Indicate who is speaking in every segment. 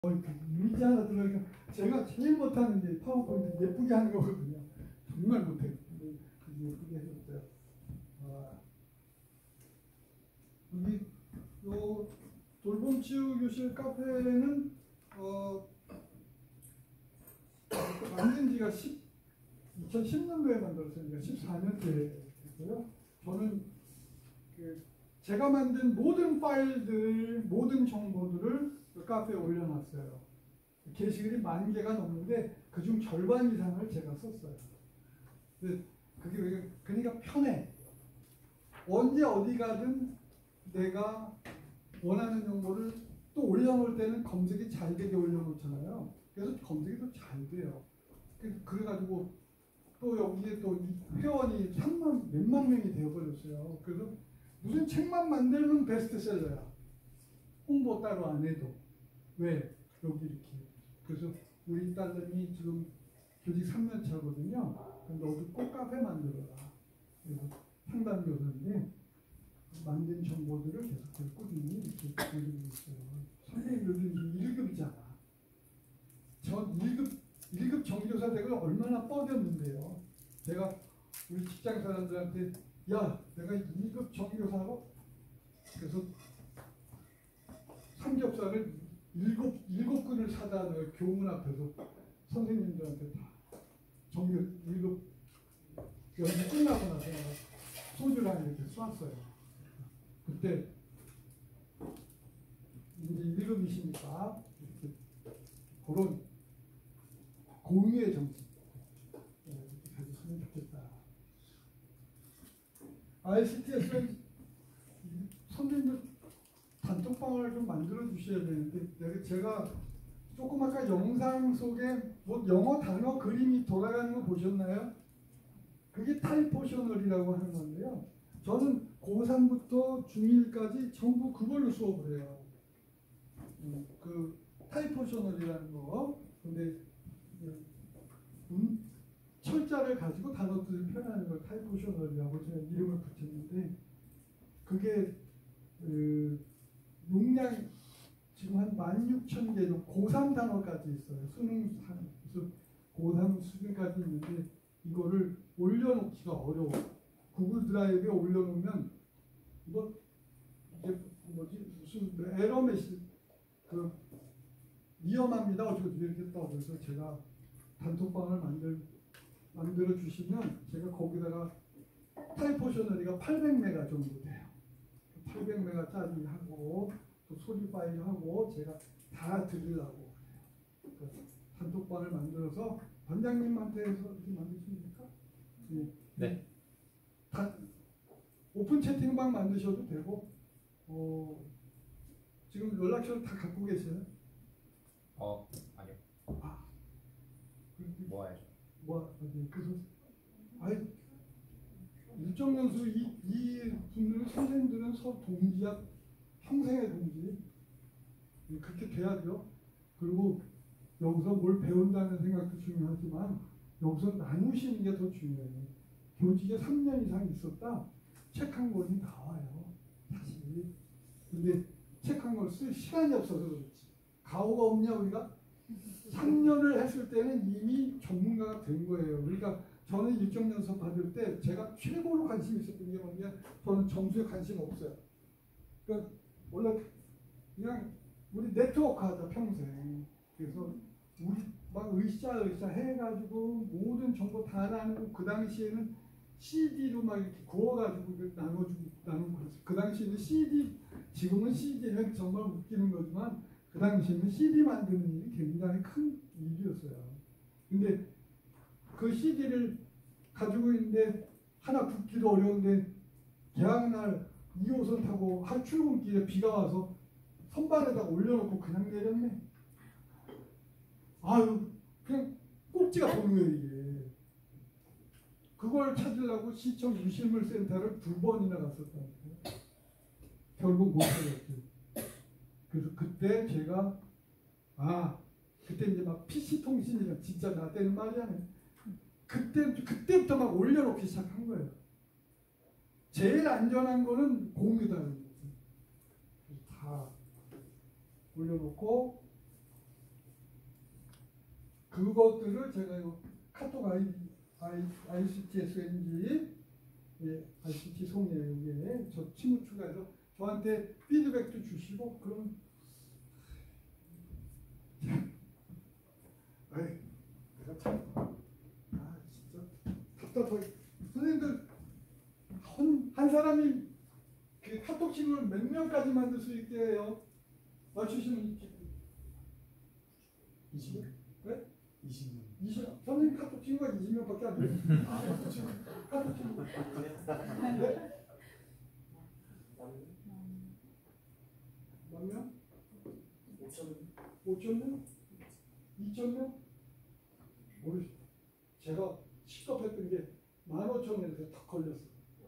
Speaker 1: 이미지 하나 들어가니까 제가 제일 못하는 게 파워포인트 예쁘게 하는 거거든요. 정말 못해요. 예쁘게 해줬어요. 여기 요 돌봄치유 교실 카페는 만든 지가 2010년도에 만들었으니까 14년째 됐고요. 저는 제가 만든 모든 파일들, 모든 정보들을 그 카페에 올려놨어요. 게시글이 10,000개가 넘는데 그중 절반 이상을 제가 썼어요. 근데 그게 그러니까 편해. 언제 어디 가든 내가 원하는 정보를 또 올려놓을 때는 검색이 잘 되게 올려놓잖아요. 그래서 검색이 더 잘 돼요. 그래가지고 또 여기에 또 회원이 3만 몇만 명이 되어버렸어요. 그래서 무슨 책만 만들면 베스트셀러야. 홍보 따로 안 해도. 왜? 여기 이렇게. 그래서 우리 딸내미 지금 교직 3년 차거든요. 너도 꼭 카페 만들어라. 그래서 상담 교사인데 만든 정보들을 계속 꾸준히 이렇게 올리고 있어요. 선생님 요즘 1급이잖아. 전 1급 정교사 되고 얼마나 뻐겼는데요. 제가 우리 직장 사람들한테 야, 내가 2급 정교사로 그래서 삼겹살을 7근을 사다 놓은 교문 앞에서 선생님들한테 다 정교 1급 연수 끝나고 나서 소주랑 이렇게 쐈어요. 그때 이제 1급이시니까 이렇게 그런 공유의 정신 가졌으면 좋겠다. ICT에서 선생님들 단톡방을 좀 만들어 주셔야 되는데 제가 조금 아까 영상 속에 뭐 영어 단어 그림이 돌아가는 거 보셨나요? 그게 타이포셔널이라고 하는 건데요. 저는 고3부터 중1까지 전부 그걸로 수업을 해요. 그 타이포셔널이라는 거. 근데 철자를 가지고 단어들을 표현하는 걸 타이포셔널이라고 제가 이름을 붙였는데 그게 용량 지금 한 16,000개 정도 고3 단어까지 있어요. 수능 고3 수준까지 있는데 이거를 올려놓기가 어려워. 구글 드라이브에 올려놓으면 이거 이게 뭐지 무슨 에러 메시지 위험합니다. 어쩌고 이렇게 했다고 그래서 제가 단톡방을 만들어 주시면 제가 거기다가 타이포셔널이가 800메가 정도 돼요. 800메가짜리 하고 또 소리 파일 하고 제가 다 들으려고 그래요. 단톡방을 만들어서 반장님한테서 이렇게 만드십니까?
Speaker 2: 네.
Speaker 1: 오픈 채팅방 만드셔도 되고 지금 연락처를 다 갖고 계세요?
Speaker 2: 아니요.
Speaker 1: 모아야죠. 그래서 일정 연수 이 분들은 선생님들은 동지야 평생의 동지 그렇게 돼야죠. 그리고 여기서 뭘 배운다는 생각도 중요하지만 여기서 나누시는 게 더 중요해요. 교직에 3년 이상 있었다 책 한 권이 나와요. 사실. 근데 책 한 권 쓸 시간이 없어서 그렇지. 가오가 없냐 우리가? 3년을 했을 때는 이미 전문가가 된 거예요. 그러니까 저는 일정 연수 받을 때 제가 최고로 관심 있었던 게 뭐냐 저는 점수에 관심 없어요. 그러니까 원래 그냥 우리 네트워크 하자 평생. 그래서 우리 막 으쌰 해가지고 모든 정보 다 나누고 그 당시에는 CD로 막 이렇게 구워가지고 나누고 그 당시에는 CD 지금은 CD는 정말 웃기는 거지만 그 당시에는 CD 만드는 일이 굉장히 큰 일이었어요. 근데 그 CD를 가지고 있는데 하나 굽기도 어려운데 개학날 2호선 타고 하루 출근길에 비가 와서 선반에다가 올려놓고 그냥 내렸네. 그냥 꼭지가 보는 거예요 이게. 그걸 찾으려고 시청 유실물센터를 2번이나 갔었다는 거예요. 결국 못 찾았죠. 그래서 그때 제가 그때 이제 막 PC 통신이라 진짜 나 때는 말이 아니에요. 그때부터 막 올려놓기 시작한 거예요. 제일 안전한 거는 공유다. 다 올려놓고 그것들을 제가 요 카톡 ICTSNG 예, ICT 송이에요. 이게 저 친구 추가해서 저한테 피드백도 주시고 그럼 아이 내가 참 진짜 답답하게 선생님들 한 사람이 그 카톡 친구를 몇 명까지 만들 수 있게 해요? 맞추시면 있지.
Speaker 3: 20명?
Speaker 1: 네?
Speaker 3: 20명.
Speaker 1: 20명. 선생님 카톡 친구가 20명밖에 안 돼요.
Speaker 3: 그렇죠.
Speaker 1: 카톡 친구. 네? 몇 명? 5,000명? 2,000명? 모르겠어요. 제가 시급했던 게 15,000원에서 딱 걸렸어.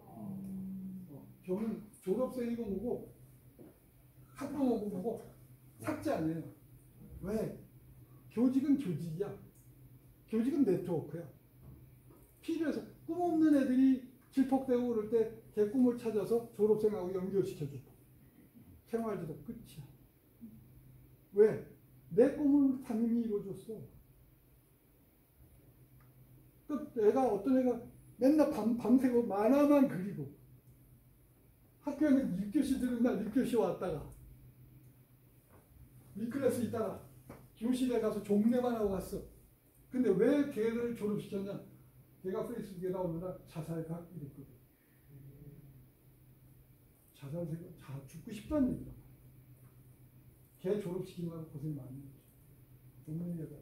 Speaker 1: 저는 졸업생이고 뭐고 학부모고 뭐고 삭제 안 해요. 왜? 교직은 교직이야. 교직은 네트워크야. 필요해서 꿈 없는 애들이 질퍽대고 그럴 때 걔 꿈을 찾아서 졸업생하고 연결시켜줘. 생활지도 끝이야. 왜? 내 꿈을 담임이 이루어줬어. 어떤 애가 맨날 밤새고 만화만 그리고 학교에는 6교시 들은 날 6교시 왔다가 위클래스 있다가 교실에 가서 종례만 하고 갔어. 근데 왜 걔를 졸업시켰냐? 걔가 페이스북에 나오느라 자살각 이랬거든. 죽고 싶다는 얘기야. 걔 졸업시키느라고 고생 많이 했죠. 뭔 얘기하다가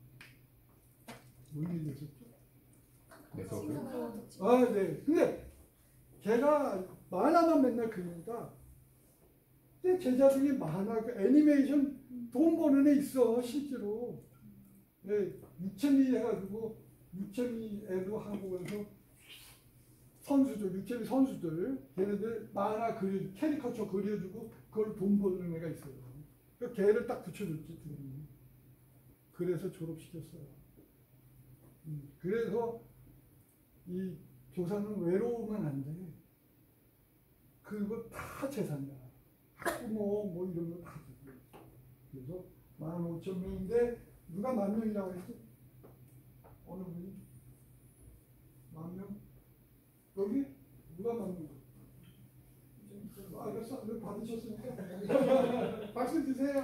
Speaker 1: 뭔 얘기했었죠?
Speaker 2: 네트워크.
Speaker 1: 아, 네. 근데 걔가 만화만 맨날 그리니까 내 제자 중에 만화, 그 애니메이션 돈 버는 애 있어, 실제로. 네, 유채미 해가지고, 유채미 애도 한국에서 유채미 선수들, 걔네들 만화 캐리커처 그려주고, 그걸 돈 버는 애가 있어요. 그 걔를 딱 붙여줬지, 둘이. 그래서 졸업시켰어요. 그래서 이 교사는 외로우면 안 돼. 그거 다 재산이야. 학부모 뭐 이런 거 다 주고. 그래서 15,000명인데 누가 10,000명이라고 했지? 어느 분이? 10,000명? 여기? 누가 10,000명? 알겠어. 이거 받으셨으니까 박수 주세요.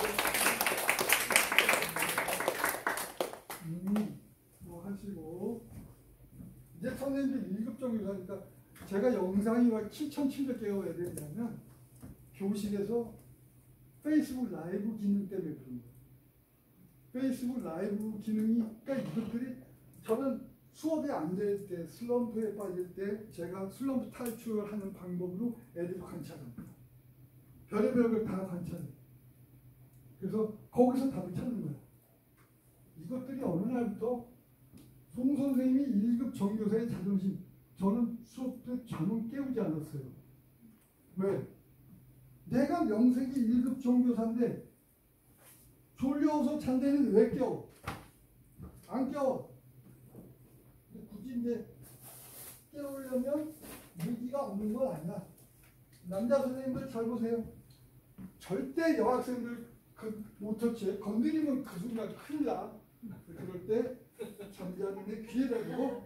Speaker 1: 뭐 하시고 이제 선생님들 1급 정교사니까 제가 영상이 막 7,700개가 왜 되냐면 교실에서 페이스북 라이브 기능 때문에 그런 거예요. 페이스북 라이브 기능이, 그러니까 이것들이 저는 수업이 안 될 때, 슬럼프에 빠질 때 제가 슬럼프 탈출을 하는 방법으로 애들 관찰합니다. 별의별 걸 다 관찰해요. 그래서 거기서 답을 찾는 거예요. 이것들이 어느 날부터 송 선생님이 1급 정교사의 자존심, 저는 수업 때 잠은 깨우지 않았어요. 왜? 내가 명색이 1급 정교사인데 졸려서 잔대는 왜 깨워? 안 깨워. 굳이 이제 깨우려면 무기가 없는 건 아니야. 남자 선생님들 잘 보세요. 절대 여학생들 못 터치해. 건드리면 그 순간 큰일 나. 그럴 때 잠자는 애 귀에 대고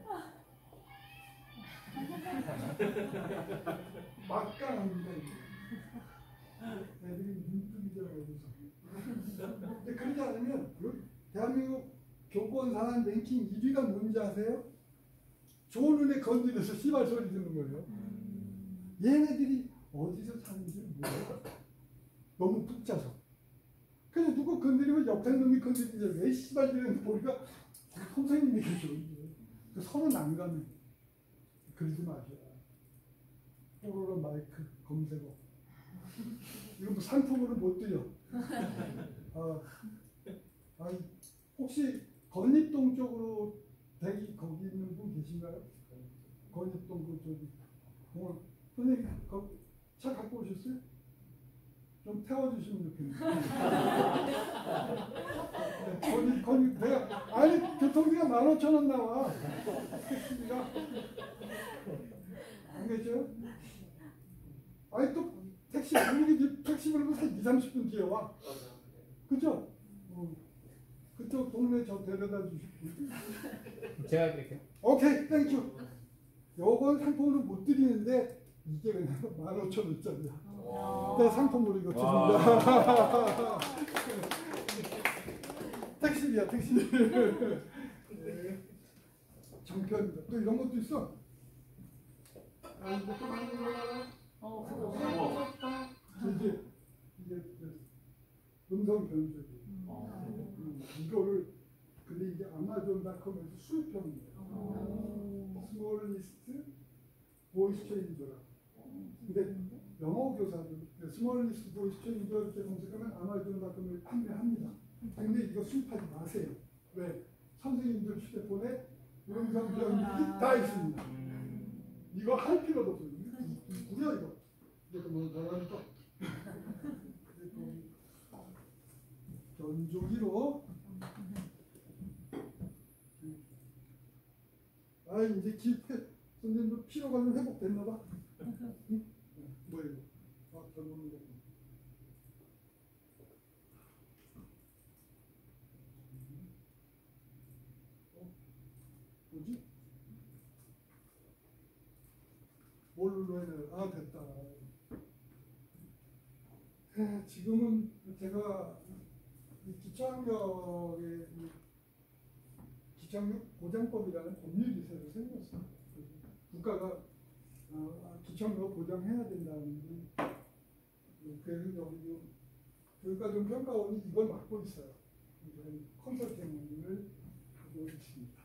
Speaker 1: 막강합니다. 애들이 눈뜨기잖아요. 근데 그러지 않으면 대한민국 교권 상한 랭킹 1위가 뭔지 아세요? 좋은 눈에 건드려서 씨발 소리 듣는 거예요. 얘네들이 어디서 사는지 몰라요. 너무 푹 짜서. 그래서 누구 건드리면 옆에 놈이 건드리지 왜 씨발 이러는지 보니까 선생님이 계셔. 서로 난감해. 그러지 마세요. 뽀로로 마이크 검색어. 이거 뭐 상품으로 못 드려. 혹시 건립동 쪽으로 대기 거기 있는 분 계신가요? 건립동 그쪽이. 선생님 차 갖고 오셨어요? 좀 태워주시면 좋겠네요. 내가 아니 교통비가 15,000원 나와. 택시비가 안 계죠? 아니 또 택시 택시 부르면 한 2, 30분 뒤에 와. 그죠? 그쪽 동네 때문에 저 데려다 주시고.
Speaker 2: 제가 할게요.
Speaker 1: 오케이, 땡큐. 요건 상품으로 못 드리는데 이게 그냥 15,000원짜리야. 네, 상품으로 이거 드립니다. 택시비야, 택시비. 네. 정편입니다. 또 이런 것도 있어. 아, 이것도 많이 올라가나? 이게 음성 변조기. 이거를 근데 이게 아마존닷컴에서 수입형이에요. 스몰리스트 보이스 체인저라고. 근데 영어 교사들 스몰리스트 보이스 체인저 이렇게 검색하면 아마존닷컴을 판매합니다. 근데 이거 수입하지 마세요. 왜? 선생님들 휴대폰에 음성 변조기 다 있습니다. 이거 할 필요도 없어요. 누구야 이거? 이거 뭐 나가니까 변조기로. 아 이제 기회 선생님도 피로가 좀 회복됐나 봐. 응? 뭐야 이거? 아 젊은 거. 뭐지? 뭘 눌러야 돼? 아 됐다. 지금은 제가 이 기초학력의 기초학력 보장법이라는 법률이 새로 생겼어요. 국가가 기초학력을 보장해야 된다는 그래서 여기 교육과정 평가원이 이걸 맡고 있어요. 저는 컨설팅을 하고 있습니다.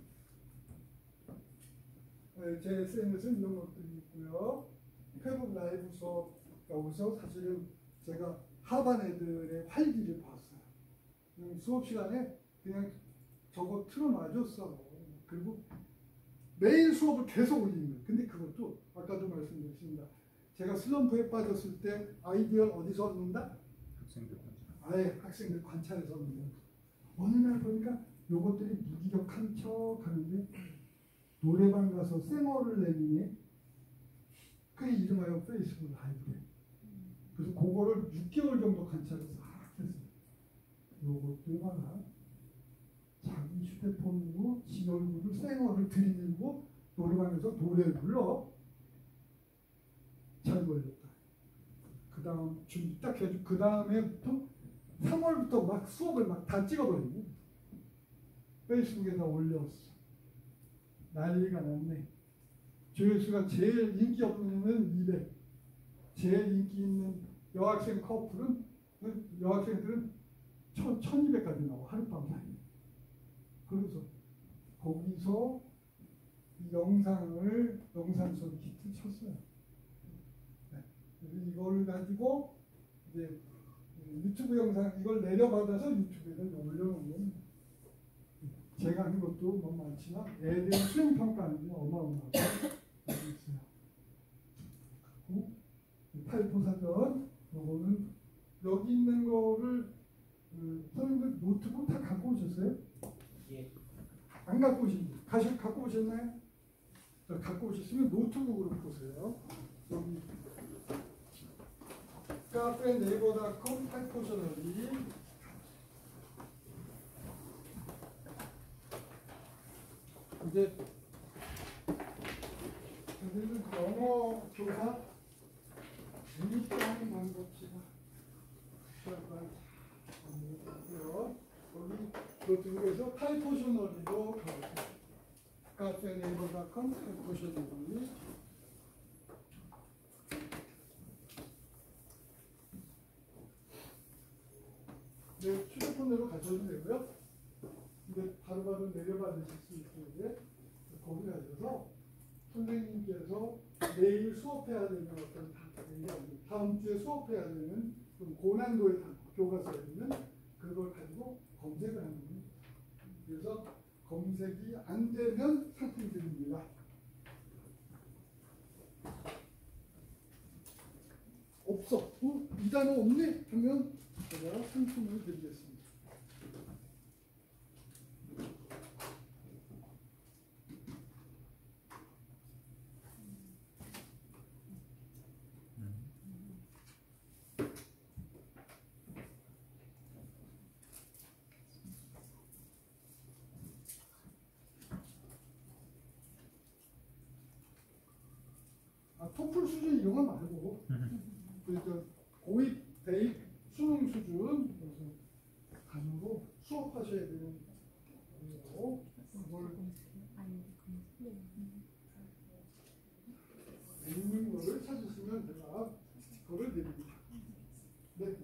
Speaker 1: 제 SNS는 이런 것들이 있고요. 페북 라이브 수업 여기서 사실은 제가 하반 애들의 활기를 봤어요. 수업 시간에 그냥 저거 틀어놔줬어. 그리고 매일 수업을 계속 올리는 거예요. 근데 그것도 아까도 말씀드렸습니다. 제가 슬럼프에 빠졌을 때 아이디어를 어디서 얻는다?
Speaker 2: 학생들 관찰.
Speaker 1: 아예 학생들 관찰해서 얻는다. 어느 날 보니까 요것들이 무기력한 척 하는데 노래방 가서 쌩얼을 내니 그 이름하여 페이스북 라이브래. 그래서 그거를 6개월 정도 관찰해서 했어요. 요것들 봐라. 자기 휴대폰으로 지 얼굴을 쌩얼을 들이밀고 노래방에서 노래를 불러. 잘 걸렸다. 그 다음 준비 딱 해주고 그 다음에부터 3월부터 막 수업을 막 다 찍어버리고 페이스북에다 올렸어. 난리가 났네. 조회수가 제일 인기 없는 애는 200. 제일 인기 있는 여학생 커플은 여학생들은 1200까지 나와 하룻밤 사이에. 그래서 거기서 이 영상 수업 히트 쳤어요. 네. 그래서 이걸 가지고 이제 유튜브 영상 이걸 내려받아서 유튜브에 올려놓은 겁니다. 제가 하는 것도 뭐 많지만 애들 수행 평가하는 게 어마어마하게 있어요. 그리고 타이포 사전 요거는 여기 있는 거를 선생님들 노트북 다 갖고 오셨어요?
Speaker 2: 예.
Speaker 1: 안 갖고 오신 분? 갖고 오셨나요? 갖고 오셨으면 노트북으로 보세요. 여기 카페 네이버닷컴 타이포셔널이 이제 선생님은 영어 교사 재밌게 방법지가 여기 노트북에서 타이포셔널이로 카페 네이버닷컴 타이포셔널이 네, 휴대폰으로 가셔도 되고요. 근데 바로바로 내려받으실 수 있는데 거기 가셔서 선생님께서 내일 수업해야 되는 어떤 다음 주에 수업해야 되는 좀 고난도의 단어, 교과서에 있는 그걸 가지고 검색을 하는 거예요. 그래서 검색이 안 되면 상품 드립니다. 없어. 이 단어 없네? 하면 제가 상품을 드리겠습니다. 토플 수준 이런 거 말고 그저 고입, 대입, 수능 수준 그래서 단어로 수업하셔야 되는 거예요. 그걸 있는 거를 찾으시면 제가 스티커를 드립니다. 네,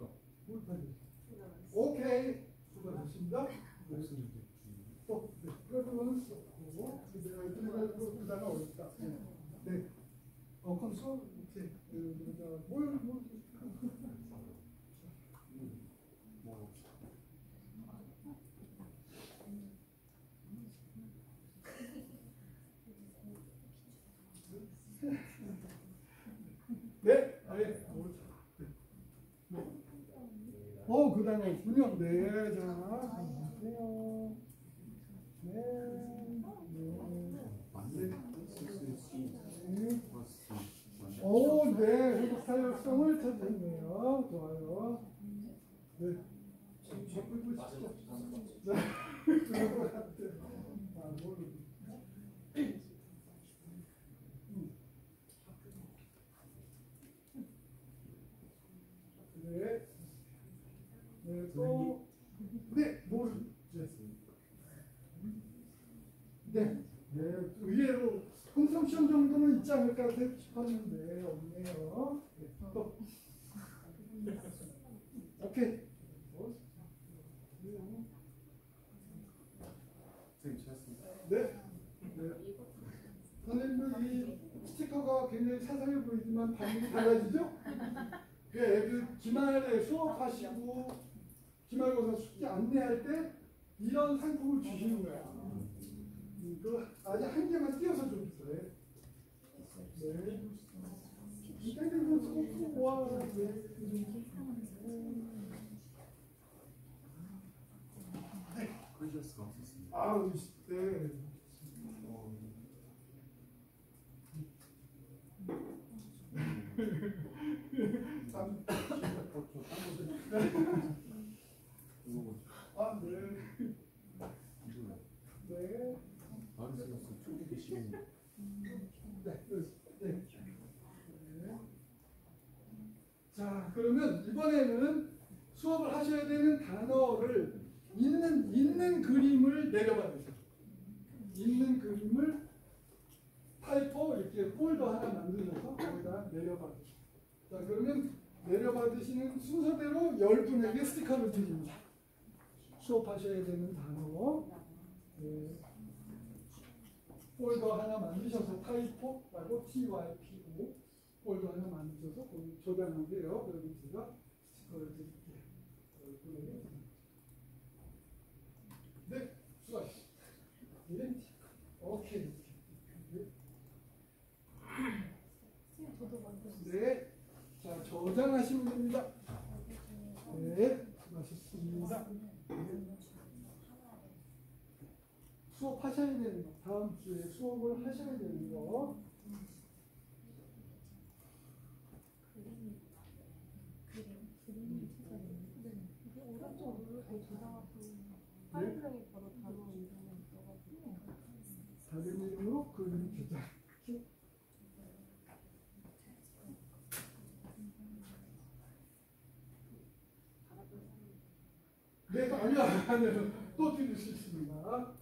Speaker 1: 오케이, 수고하셨습니다. 또 그거는 썼고 내가 그 단어 어렵다. 네, 컴퓨터 오케이. 뭘 네, 네. 그 단어군요. 네, 자, 안녕하세요. 네, 네, 회복 사용성을 찾았네요. 좋아요. 네, 적고 보시죠. 네, 그런 것 같아요. 네. 네, 또, 네, 네, 의외로 홍성시험 정도는 있지 않을까 싶었는데, 없네요. 네, 또, 오케이. 네, 네. 선생님도 이 스티커가 굉장히 사상해 보이지만 반응이 달라지죠? 그 기말에 수업하시고 기말고사 숙제 안내할 때 이런 상품을 주시는 거야. 그 아직 한 개만 띄어서 좀 주세요. 네. 이때는 수업 와.
Speaker 3: 컨시어스가 없었습니다.
Speaker 1: 네. 자, 그러면 이번에는 수업을 하셔야 되는 단어를 있는 그림을 내려받으세요. 있는 그림을 타이포 이렇게 폴더 하나 만드셔서 거기다 내려받으세요. 자, 그러면 내려받으시는 순서대로 10분에게 스티커를 드립니다. 수업하셔야 되는 단어. 네. 폴더 하나 만드셔서 타이포라고 TYPO 폴더 하나 만드셔서 거기 저장하세요. 그러면 제가 스티커를 드릴게요. 네, 수고하셨습니다. 네, 오케이. 네, 자 저장하시면 됩니다. 네, 수고하셨습니다. 수업하셔야 되는 거, 다음 주에 수업을 하셔야 되는 거. 다른 이름으로 그림 저장. 네, 아니요. 또 드릴 수 있습니다.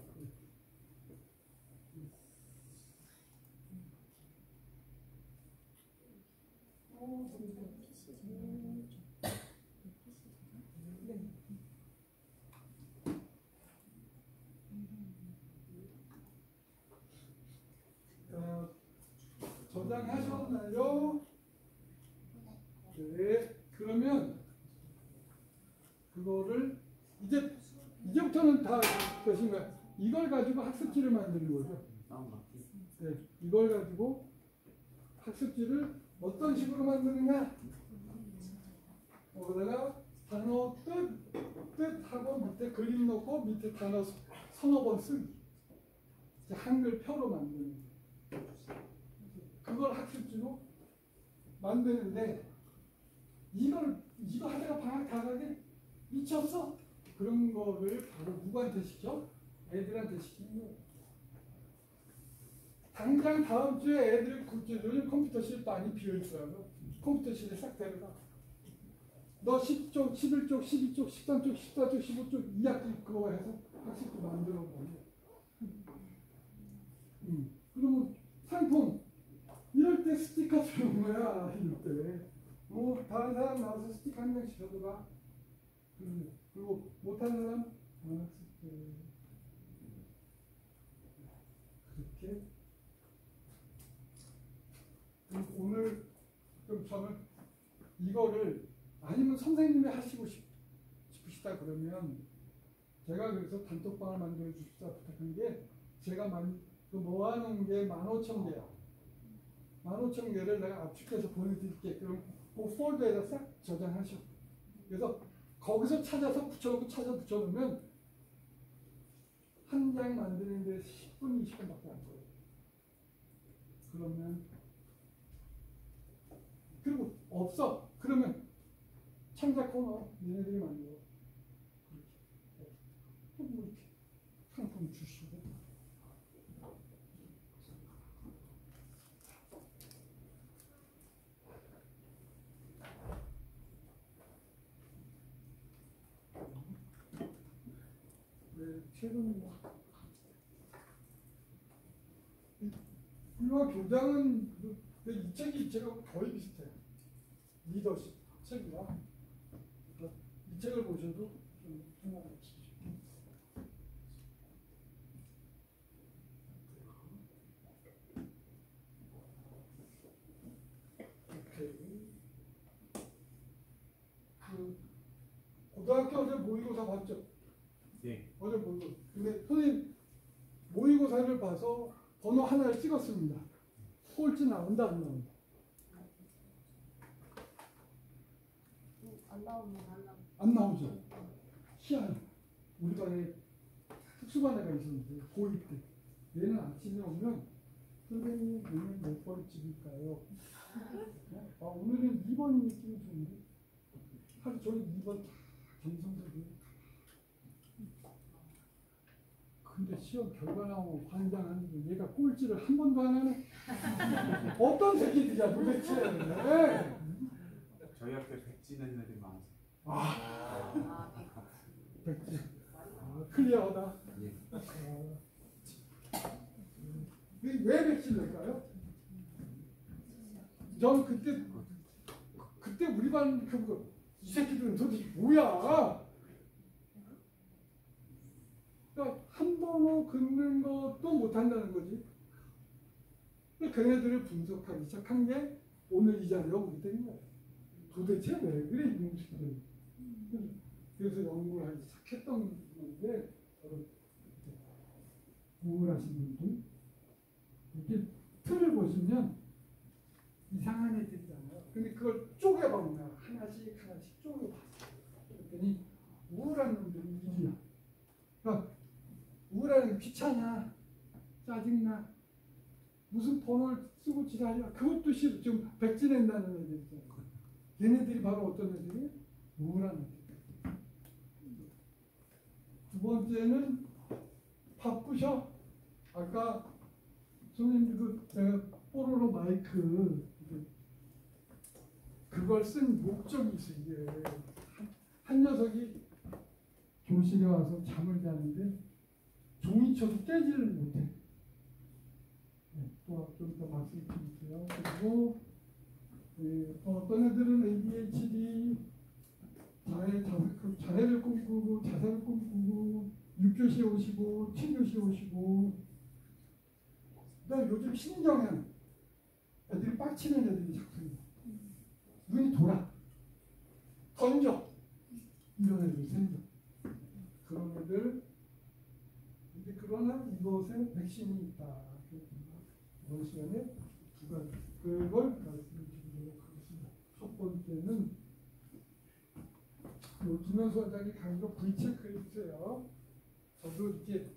Speaker 1: 저장하셨나요? 네. 그러면 그거를 이제부터는 다 되신 거야. 이걸 가지고 학습지를 만드는 거죠. 네. 이걸 가지고 학습지를 어떤 식으로 만드느냐? 거기다가 단어 뜻하고 밑에 그림 넣고 밑에 단어 서너 번 쓰기. 한글 표로 만드는 거예요. 그걸 학습지로 만드는데 이거 하다가 방학 다 가게 미쳤어? 그런 거를 바로 누구한테 시켜? 애들한테 시키는 거예요. 당장 다음 주에 애들이 요즘 컴퓨터실 많이 비어있어요. 컴퓨터실에 싹 데려가. 너 10쪽, 11쪽, 12쪽, 13쪽, 14쪽, 15쪽 2학기 그거 해서 학습도 만들어 보고. 그러면 상품 이럴 때 스티커 주는 거야. 이럴 때. 뭐 다른 사람 나와서 스티커 한 장씩 줘도가. 그리고 못하는 사람 그렇게. 오늘 그럼 저는 이거를 아니면 선생님이 하시고 싶으시다 그러면 제가 그래서 단톡방을 만들어 주십사 부탁한 게 제가 모아놓은 게 15,000개야. 15,000개를 내가 압축해서 보내드릴게. 그럼 그 폴더에다 싹 저장하셔. 그래서 거기서 찾아서 붙여놓고 붙여놓으면 한 장 만드는데 10분, 20분밖에 안 걸려요. 그러면 그리고 없어. 그러면 창작 코너 얘네들이 만들어. 그렇게. 또 뭐 이렇게 상품 주시고. 네, 최근 훌륭한 교장은 이 책이 제가 거의 비슷해요. 리더십 책이라 이 책을 보셔도 좀 생각을 하시죠. 오케이. 고등학교 어제 모의고사 봤죠?
Speaker 2: 네.
Speaker 1: 어제 모의고사. 근데 선생님 모의고사를 봐서 번호 하나를 찍었습니다. 꼴찌 나온다 안 나온다? 안 나오죠. 희한해. 우리 반에 특수반 애가 있었는데 고2 때 얘는 아침에 오면 선생님 오늘 몇 번 찍을까요? 오늘은 2번 느낌이 좋은데 하루 종일 2번 정성스럽게. 근데 시험 결과 나오고 환장하는데 얘가 꼴찌를 한 번도 안 하네. 어떤 새끼들이야 도대체. 네.
Speaker 3: 저희 학교에 백진 애들이 많아서.
Speaker 1: 백지. 클리어하다.
Speaker 3: 예.
Speaker 1: 왜 백지를 낼까요? 저는 그때 우리 반 이 새끼들은 도대체 뭐야? 그러니까 한 번호 긋는 것도 못한다는 거지. 걔네들을 분석하기 시작한 게 오늘 이 자리에 오게 된 거야. 도대체 왜 그래 이놈 새끼들. 그래서 연구를 하기 시작했던 건데 우울하신 분들 이렇게 틀을 보시면 이상한 애들이잖아요. 근데 그걸 쪼개보면 하나씩 쪼개봤어요. 그랬더니 우울한 놈들이 일이야. 그러니까 우울한 귀찮아, 짜증나, 무슨 번호를 쓰고 지랄이야. 그것도 싫어. 좀 백지낸다는 애들 있잖아요. 얘네들이 바로 어떤 애들이? 우울한 애들. 두 번째는 바쁘셔. 아까 선생님들도 제가 뽀로로 마이크 그걸 쓴 목적이 있어. 이게 한 녀석이 교실에 와서 잠을 자는데 종이쳐도 깨지를 못해. 네, 또 좀 더 말씀드릴게요. 그리고 어떤 애들은 ADHD 자해를 꿈꾸고 자살을 꿈꾸고 6교시 오시고 7교시 오시고 그다음 요즘 신경은 애들이 빡치는 애들이 자꾸 눈이 돌아 던져 이런 애들이 생겨. 그런 애들. 근데 그러나 이것에 백신이 있다. 이번 시간에 두 가지 그걸 말씀드리도록 하겠습니다. 첫 번째는 김현수 원장님 강의로 V체크리스트예요. 저도 이렇게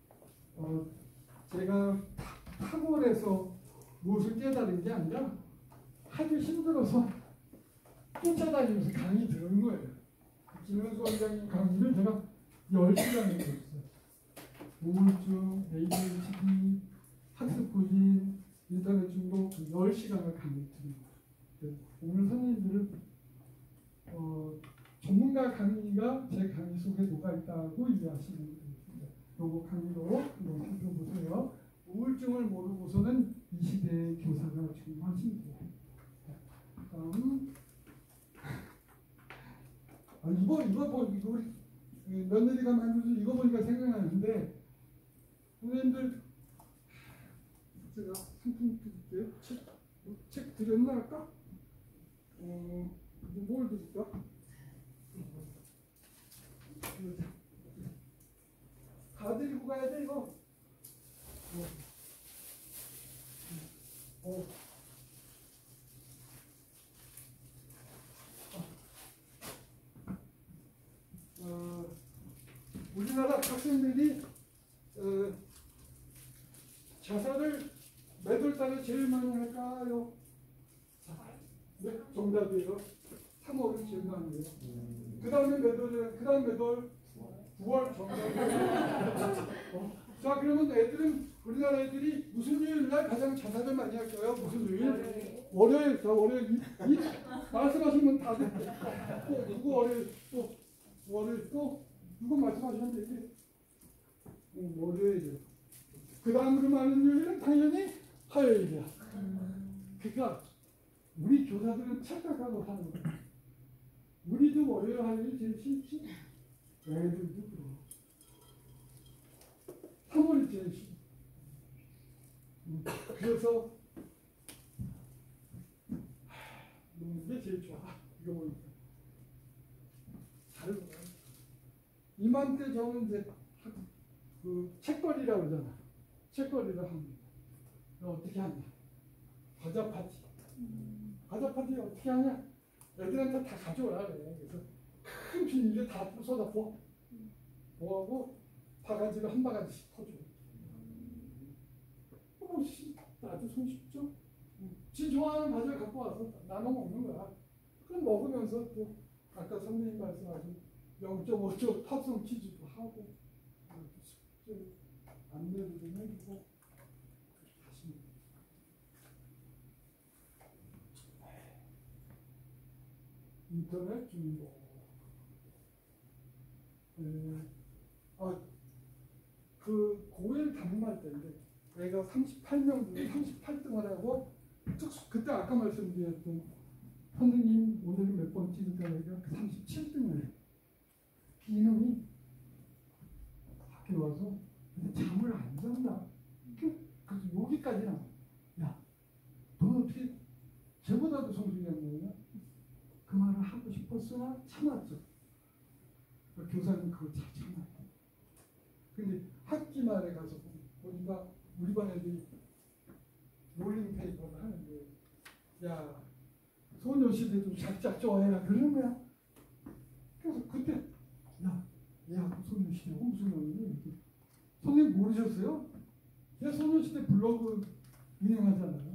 Speaker 1: 제가 탁월해서 무엇을 깨달은 게 아니라 하기 힘들어서 쫓아다니면서 강의 들은 거예요. 김현수 원장님 강의를 제가 10시간을 들었어요. 우울증, ADHD, 학습 부진, 인터넷 중독 10시간을 강의 드립니다. 오늘 선생님들은 전문가 강의가 제 강의 속에 녹아있다고 이해하시면 되겠습니다. 요거 강의로 한번 살펴보세요. 우울증을 모르고서는 이 시대의 교사가 중요하십니다. 다음 이거 우리 며느리가 만들어서 이거 보니까 생각나는데 선생님들 제가 상품 드릴게요. 책 드렸나 할까? 뭘 드릴까? 다 드리고 가야 돼 이거. 우리나라 학생들이 자살을 몇 월 달에 제일 많이 할까요? 네, 정답이에요. 3월을 제일 많이 해요. 그 다음에 몇 월이에요? 그 다음 몇 월? 9월 정답이에요. 자, 그러면 애들은 우리나라 애들이 무슨 요일날 가장 자살을 많이 할까요? 무슨 요일? 월요일. 자, 월요일. 말씀하시면 다 돼. 또 누구 월요일? 또 월요일 또 누구 말씀하시면 되지? 월요일이요. 그 다음으로 많은 요일은 당연히 화요일이야. 그러니까 우리 교사들은 착각하고 사는 거야. 우리도 월요일 화요일 제일 싫지? 애들도 그렇고 3월이 제일 싫어. 그래서 노는 게 제일 좋아. 이거 보니까 잘 놀아. 이맘때 저는 이제 그 책거리라고 그러잖아. 책거리를 합니다. 어떻게 하냐? 과자 파티. 과자 파티 어떻게 하냐? 애들한테 다 가져오라 그래. 그래서 큰 비닐에 다 부숴다 보하고 바가지를 한 바가지씩 터줘. 아주 손쉽죠? 지 좋아하는 과자를 갖고 와서 나눠 먹는 거야. 그럼 먹으면서 또 아까 선생님 말씀하신 0.5초 탑승 퀴즈도 하고 숙제 안내도 좀 해주고 그렇게 하시면 돼요. 인터넷 중독. 그 고1 담임할 때인데 애가 38명 중에 38등을 하고 그때 아까 말씀드렸던 선생님 오늘은 몇 번 찍을까 애가 37등을 해. 이놈이 학교 와서 잠을 안 잔다. 그래서 여기까지 나와. 야, 너 어떻게 쟤보다도 성적이 안 나오냐? 그 말을 하고 싶었으나 참았죠. 교사는 그걸 잘 참았고. 근데 학기 말에 가서 보니까 우리 반 애들이 롤링 페이퍼를 하는데 야, 소녀시대 좀 작작 좋아해라 그러는 거야. 그래서 그때 야, 얘하고 소녀시대하고 무슨 관계냐? 선생님 모르셨어요? 얘 소녀시대 블로그 운영하잖아요.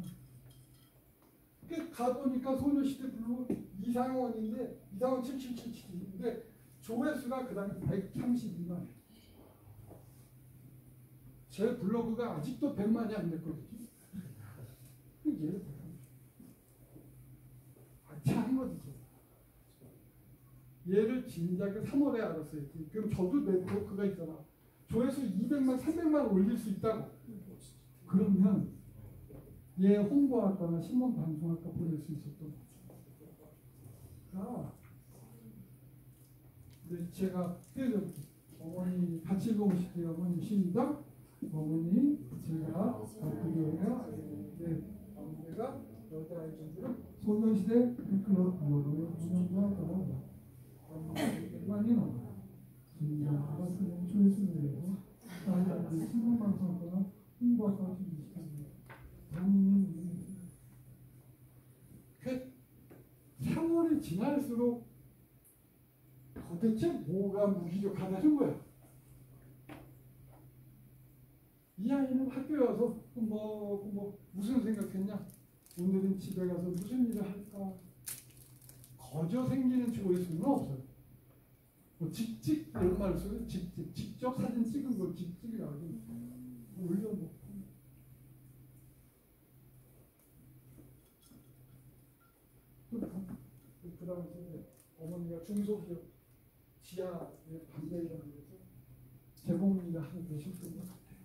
Speaker 1: 가보니까 소녀시대 블로그 이상원인데 이상원 7777인데 조회수가 그 다음에 132만. 제 블로그가 아직도 100만이 안 됐거든요. 얘를 아차한 거지. 얘를 진작에 3월에 알았어요. 그럼 저도 네트워크가 있잖아. 조회수 200만, 300만 올릴 수 있다고. 그러면 얘 홍보학과나 신문 방송학과 보낼 수 있었던 거죠. 근데 제가 해드릴게요. 어머니 같이 읽어보실게요. 어머니 시작. 어머니 제가 어떻게요? 네, 어머니가 여자아이들은 소녀시대 팬클럽 블로그를 운영하더라고요. 많이 나와요. 진짜가 쓰는 조회수를 내고 아이들 신문 방송하거나 홍보학과 준비시킵니다. 당연히 그 3월이 지날수록 도대체 뭐가 무기력하다는 거야. 이 아이는 학교에 와서 무슨 생각했냐? 오늘은 집에 가서 무슨 일을 할까? 거저 생기는 조회수는 없어요. 뭐 직접 얼마를 써요? 직접 사진 찍은 거 직접이라고 올려놓고 우리가 중소기업 지하의 반대이라는 것을 제공을 하고 계셨던 것 같아요.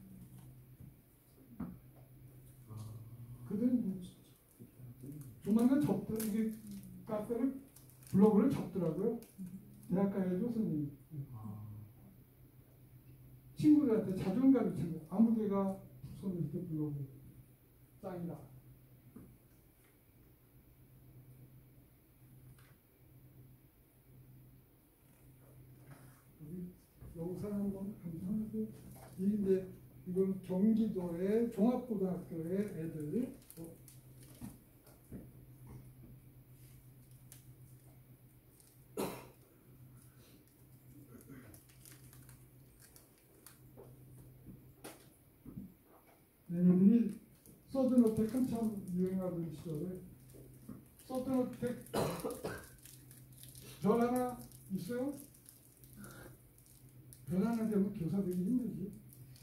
Speaker 1: 그들은 조만간 이게 카페를 블로그를 접더라고요. 대학가에도 선생님 친구들한테 자존감이 참 아무개가 손을 이렇게 블로그 짱이다. 영상 한번 감상하고 이제 이건 경기도의 종합고등학교의 애들 얘네들이 서든어택 한참 유행하던 시절에 서든어택 별 하나 있어요? 별 하나 되면 교사들이 힘들지.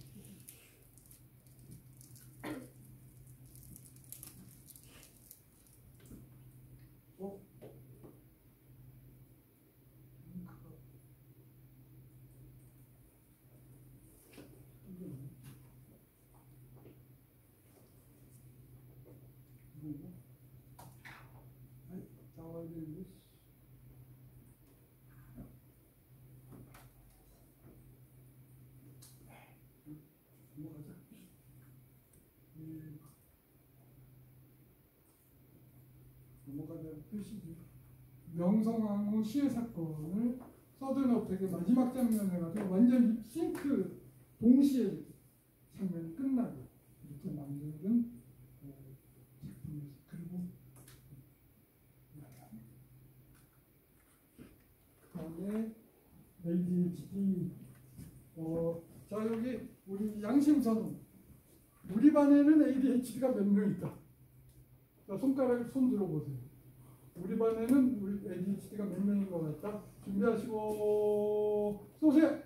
Speaker 1: 나와야 되는데. 넘어가자. 넘어가자는 뜻이지. 명성황후 시해 사건을 서든어택의 마지막 장면에 가서 완전 싱크 동시에 장면이 끝나고 이렇게 만드는 작품이었어요. 그리고 그다음에 ADHD 자 여기 우리 양심선언 우리 반에는 ADHD가 몇 명 있다. 자 손가락에 손 들어보세요. 우리 반에는 우리 ADHD가 몇 명인 것 같다. 준비하시고 쏘세요.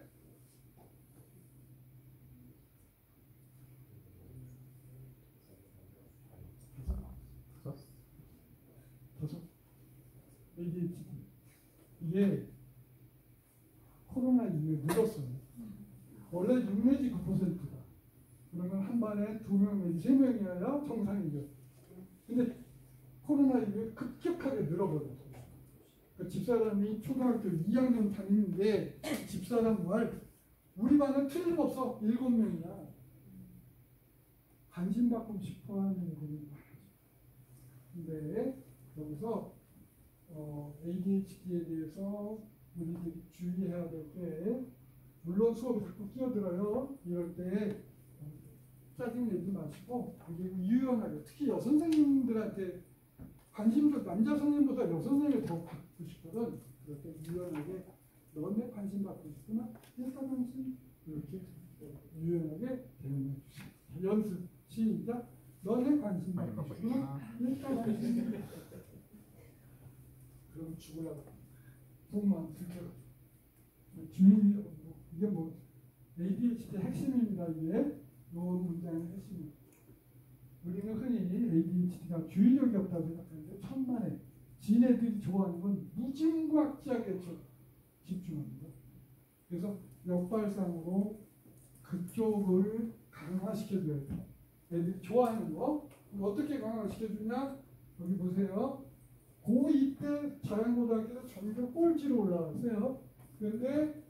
Speaker 1: 다섯. ADHD 이게 코로나 이후에 늘었어요. 원래 6 내지 9%다. 그러면 한 반에 2명 내지 3명이어야 정상이죠. 근데 코로나 이후에 급격하게 늘어버렸어요. 그러니까 집사람이 초등학교 2학년 다니는데 집사람 말 우리 반은 틀림없어 7명이야. 관심받고 싶어하는 애들이 많아요. 근데 여기서 ADHD에 대해서 우리들이 주의해야 될 때 물론 수업에 자꾸 끼어들어요. 이럴 때 짜증내지 마시고 유연하게 특히 여선생님들한테 관심도 남자 선생님보다 여선생님이 더 받고 싶거든. 그럴 때 유연하게 너네 관심 받고 싶구나. 일단 관심 이렇게 유연하게 대응해 주세요. 연습 시작. 너네 관심 받고 싶구나. 일단 관심. 그럼 죽으라고. 속만 들켜. 주의 이게 뭐 ADHD 핵심입니다. 이게 이 문장의 핵심입니다. 우리는 흔히 ADHD가 주의력이 없다고 생각하는데 천만에 지네들이 좋아하는 건 무진각지하게 집중합니다. 그래서 역발상으로 그쪽을 강화시켜줘야 돼요. 애들이 좋아하는 거 어떻게 강화시켜주냐? 여기 보세요. 고2 때 자연고등학교에서 점점 꼴찌로 올라왔어요. 그런데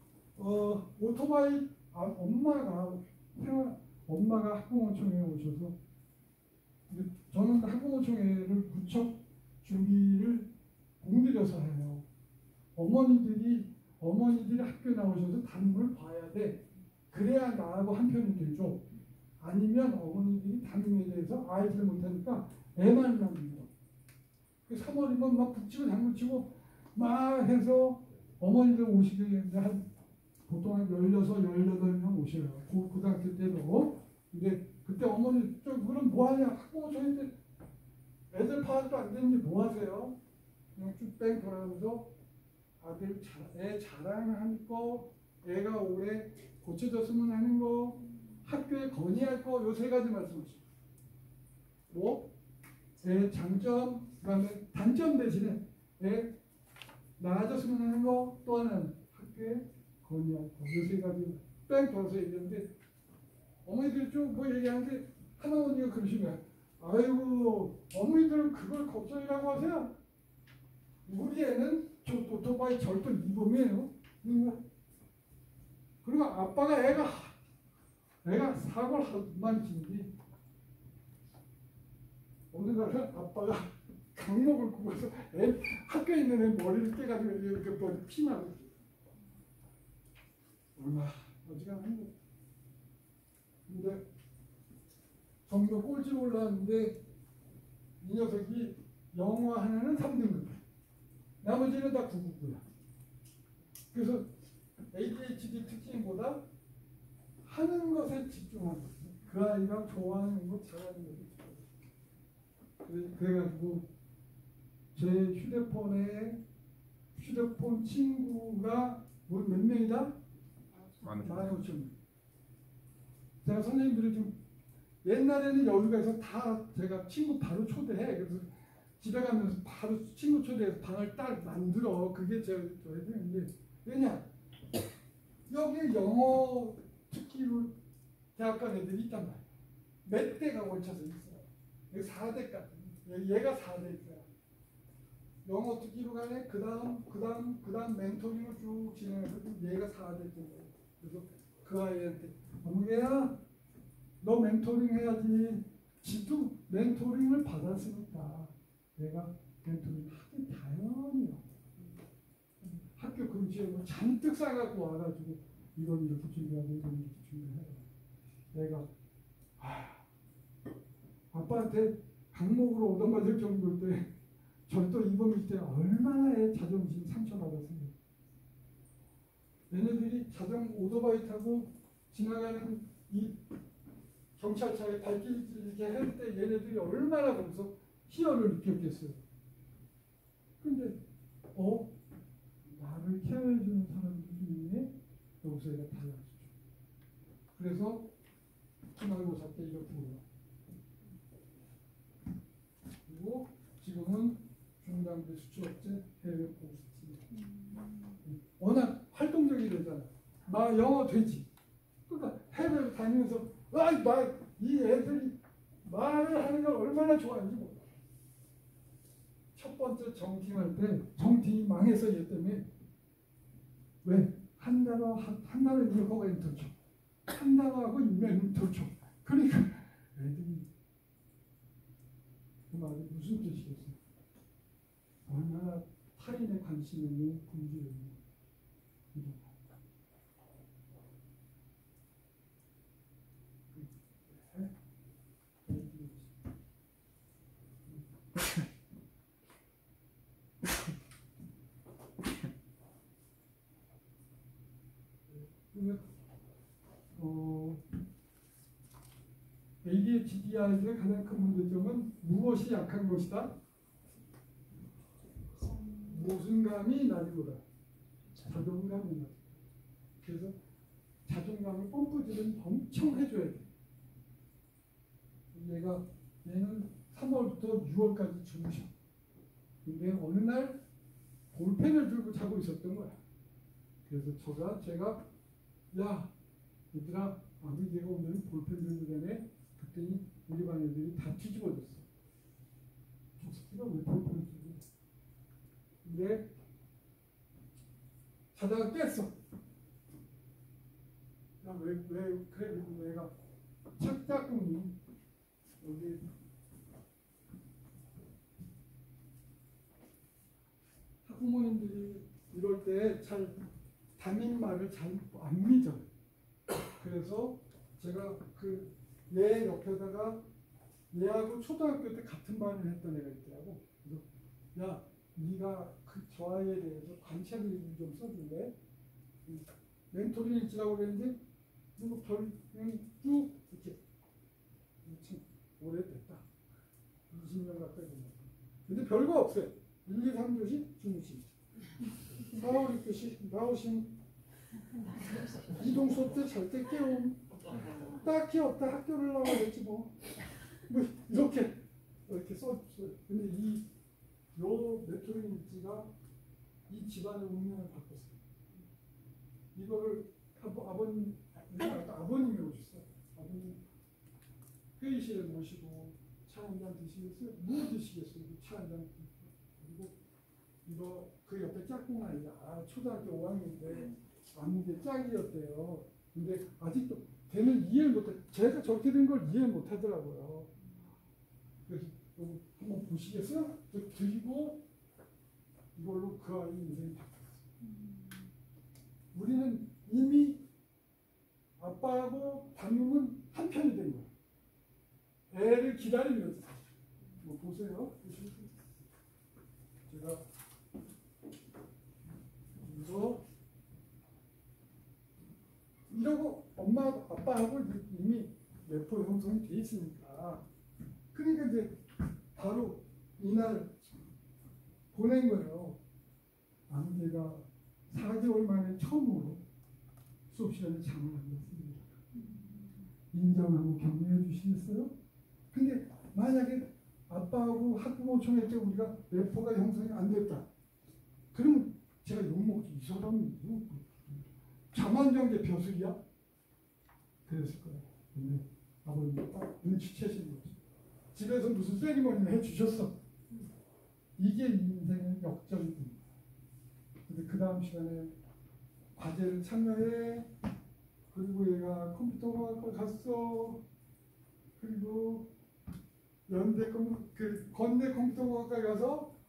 Speaker 1: 오토바이 엄마가 학부모총회에 오셔서 저는 학부모총회를 구척 준비를 공들여서 해요. 어머니들이 학교 나오셔서 다른 걸 봐야 돼. 그래야 나하고 한편이 되죠. 아니면 어머니들이 담임에 대해서 알지를 못하니까 애만 낳는 거. 3월이면 막 북치고 장구치고 막 해서 어머니들 오시게 한 보통 한 16, 18명 오셔요. 고등학교 때도. 근데 그때 어머니 그럼 뭐하냐? 학부모총회 때 애들 파악도 안 되는데 뭐 하세요? 그냥 쭉뺑 돌아가면서 애 자랑하는 거, 애가 올해 고쳐졌으면 하는 거, 학교에 건의할 거, 요 3가지 말씀하시죠. 뭐? 애 장점, 그 다음에 단점 대신에 애 나아졌으면 하는 거, 또 하나는 학교에 건의할 거. 이 세 가지 뺑 돌아서 얘기했는데 어머니들이 좀 뭐 얘기하는데 하나머니가 그러시면 아이고 어머니들은 그걸 걱정이라고 하세요. 우리 애는 저 오토바이 절도 이범이에요. 그리고 아빠가 애가 사고를 한번 치는데 어느 날은 아빠가 강목을 굽어서 학교에 있는 애 머리를 깨가지고 이렇게 머리 피나고 얼마나 어지간한 거. 근데 전교 꼴찌 올라왔는데 이 녀석이 영어 하나는 3등급, 나머지는 다 999야. 그래서 ADHD 특징보다 하는 것에 집중하는 거죠. 그 아이가 좋아하는 것, 잘하는 것에 집중하는 거죠. 그래가지고 제 휴대폰 친구가 몇 명이다? 15,000명. 제가 선생님들이 좀 옛날에는 여유가 있어서 다 제가 친구 바로 초대해. 그래서 집에 가면서 바로 친구 초대해서 방을 딱 만들어. 그게 제가 했는데 왜냐? 여기 영어 특기로 대학 간 애들이 있단 말이야. 몇 대가 걸쳐서 있어요. 4대까지. 얘가 4대 있어요. 영어 특기로 가네. 그 다음 멘토링을 쭉 진행해서 얘가 4대쯤. 그래서 그 아이한테 어머니야 너 멘토링 해야지. 지도 멘토링을 받았으니까 내가 멘토링 하기 당연히요. 학교 근처에 뭐 잔뜩 싸갖고 와가지고 이건 이렇게 준비하고 이건 이렇게 준비해라. 내가 아빠한테 강목으로 얻어맞을 정도일 때 절도 이범일 때 얼마나 애 자존심 상처받았어요. 얘네들이 오토바이 타고 지나가는 이 경찰차에 발길 이렇게 할 때 얘네들이 얼마나 거기서 희열을 느꼈겠어요. 근데 나를 케어해주는 사람들이 있네? 여기서 얘가 달라지죠. 그래서 기말고사 때 이렇게 올라. 그리고 지금은 중단대 수출업체 해외 포스트. 워낙 활동적이 되잖아. 막 영어 되지. 그러니까 해외를 다니면서 이 애들이 말을 하는 걸 얼마나 좋아하는지 몰라. 첫 번째 정팅할 때 정팅이 망해서 얘 때문에 왜? 한 단어 이거 엔터 쳐. 한 단어하고 엔터 쳐. 그러니까 애들이 그 말이 무슨 뜻이겠어요? 얼마나 타인의 관심이 있는 군주였냐. ADHD 아이들의 가장 큰 문제점은 무엇이 약한 것이다? 모순감이 낮이보다 자존감이 낮다. 그래서 자존감을 펌프질은 엄청 해줘야 돼. 얘는 3월부터 6월까지 주무셔. 근데 어느 날 볼펜을 들고 자고 있었던 거야. 그래서 제가 야 얘들아 아버지가 오늘 볼펜 들고 자네. 그랬더니 우리 반 애들이 다 뒤집어졌어. 저 새끼가 왜 볼펜을 들고. 근데 자다가 깼어. 왜 그래? 그래서 내가 책자꾸니 여기 학부모님들이 이럴 때 잘 담임 말을 잘 안 믿어. 그래서 제가 얘 옆에다가 얘하고 초등학교 때 같은 반을 했던 애가 있더라고. 그래서 야 네가 저 아이에 대해서 관찰을 좀 써줄래? 멘토링 일지라고 그랬는데 이거 그냥 쭉 이렇게 참 오래됐다. 20년 가까이 됐다. 근데 별거 없어요. 1, 2, 3교시 주무시 4, 5, 6교시 나오시면 이동 수업 때 잘 때 깨움. 딱히 없다. 학교를 나와야지 뭐 이렇게 써줬어요. 근데 요 멘토링 일지가 이 집안의 운명을 바꿨어요. 이거를 아버님이 오셨어요. 아버님 회의실에 모시고 차 한 잔 드시겠어요? 뭐 드시겠어요? 차 한 잔. 그리고 이거 그 옆에 짝꿍 아이가 초등학교 5학년인데 아무게 짝이었대요. 근데 아직도 걔는 이해를 못해. 제가 저렇게 된 걸 이해 못하더라고요. 그래서 이거 한번 보시겠어요? 드리고 이걸로 그 아이 인생이 바뀌었어요. 우리는 이미 아빠하고 담임은 한 편이 된 거예요. 애를 기다리면서 뭐 보세요. 제가 이러고 엄마 아빠하고 이미 내포 형성이 돼 있으니까 그러니까 이제 바로 이날 보낸 거예요. 아무개가 4개월 만에 처음으로 수업 시간에 잠을 안 잤습니다. 인정하고 격려해 주시겠어요? 근데 만약에 아빠하고 학부모 총회 때 우리가 내포가 형성이 안 됐다. 그러면 제가 욕먹지. 이 사람이 자만정제 벼슬이야? 그랬을 거예요. 근데 아버님이 딱 눈치채신 거죠. 집에서 무슨 세리머니를 해주셨어. 이게 인생의 역전입니다. 근데 그 다음 시간에 과제를 참여해. 그리고 얘가 컴퓨터과학과 갔어. 그리고 건대 컴퓨터과학과에 가서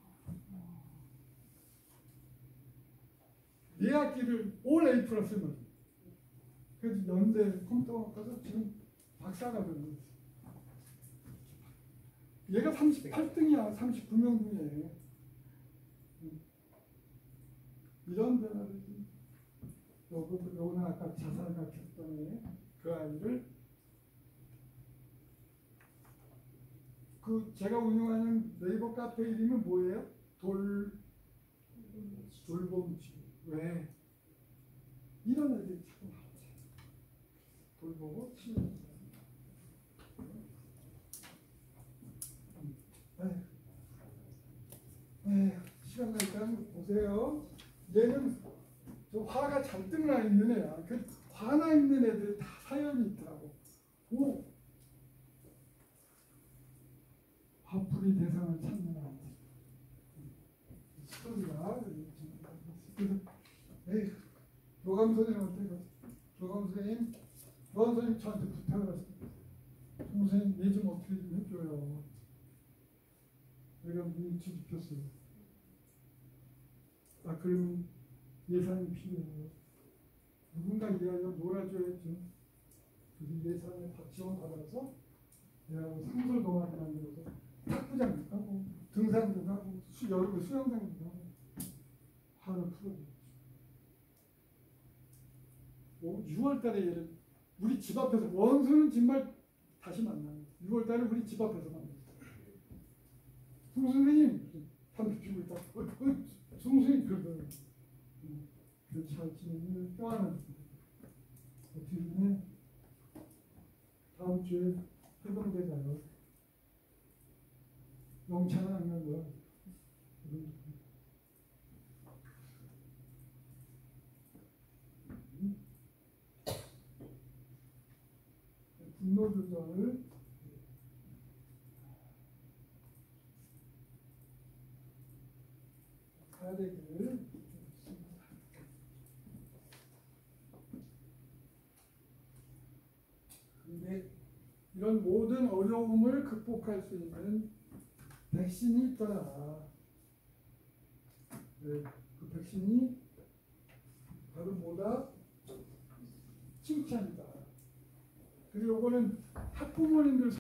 Speaker 1: 4학기를 올 A 플러스를 맞아. 그래서 연대 컴퓨터과학 가서 지금 박사가 되는 거지. 얘가 38등이야. 39명 중에. 이런 변화를 요거는 아까 자살 가켰던 그 아이를 제가 운영하는 네이버 카페 이름이 뭐예요? 돌봄치. 왜? 이런 애들이 자꾸 나오지. 돌보고 치는 시간 나니까 보세요. 얘는 저 화가 잔뜩 나 있는 애야. 그 화나 있는 애들 다 사연이 있더라고. 오, 화풀이 대상을 찾는 아이들. 스토리가 에이, 교감 선생님한테 교감 선생님 저한테 부탁을 하셨어요. 선생님 얘 좀 어떻게 좀 해줘요. 내가 눈치 줬어요. 그러면 예산이 필요해요. 누군가 이하여 놀아줘야죠. 그래서 예산에 지원 받아서 내하고 상설 동아리 만들어서 탁구장도 가고 등산도 가고 여름에 수영장도 가고 화를 풀어줘야죠. 6월달에 얘를 우리 집 앞에서 원수는 정말 다시 만나요. 6월달에 우리 집 앞에서 만나요. 선생님 담배 피우고 있다. 선생님 그러더라고요. 잘 지내는 또 하나 어떻게 보면 다음 주에 해병대 가요. 영창은 안 간 거야. 분노 조절 해야 되기를. 근데 이런 모든 어려움을 극복할 수 있는 백신이 있더라. 네, 그 백신이 바로 뭐다? 칭찬이다. 그리고 이거는 학부모님들